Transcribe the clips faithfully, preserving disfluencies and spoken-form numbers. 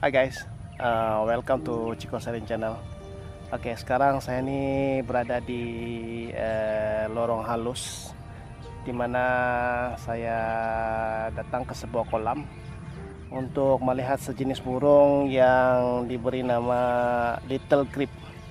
Hai guys, uh, welcome to Chico Sharing Channel. Oke, sekarang saya ini berada di uh, lorong halus, dimana saya datang ke sebuah kolam untuk melihat sejenis burung yang diberi nama Little Grebe.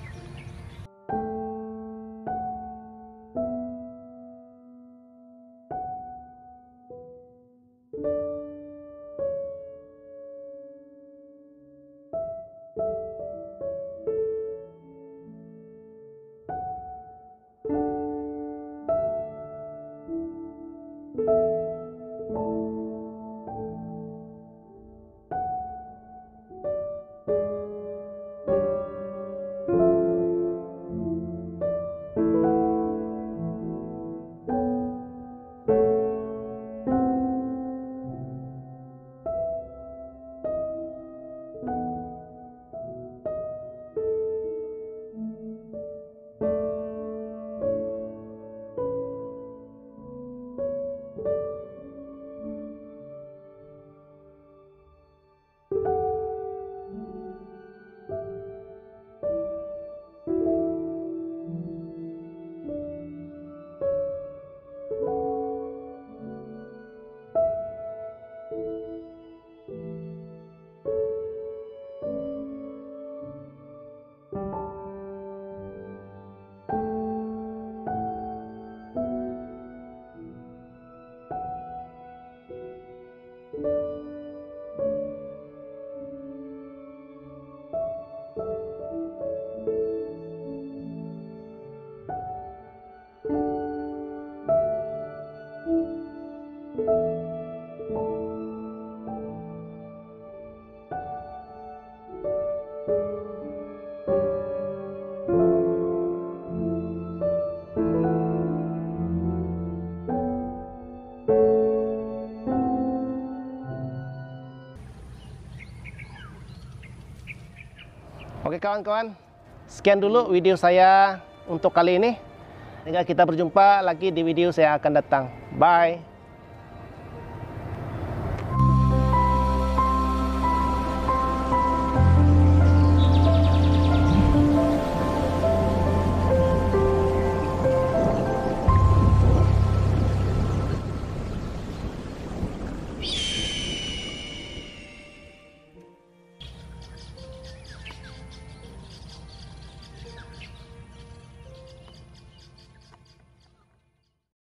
Oke kawan-kawan, sekian dulu video saya untuk kali ini. Hingga kita berjumpa lagi di video saya akan datang. Bye.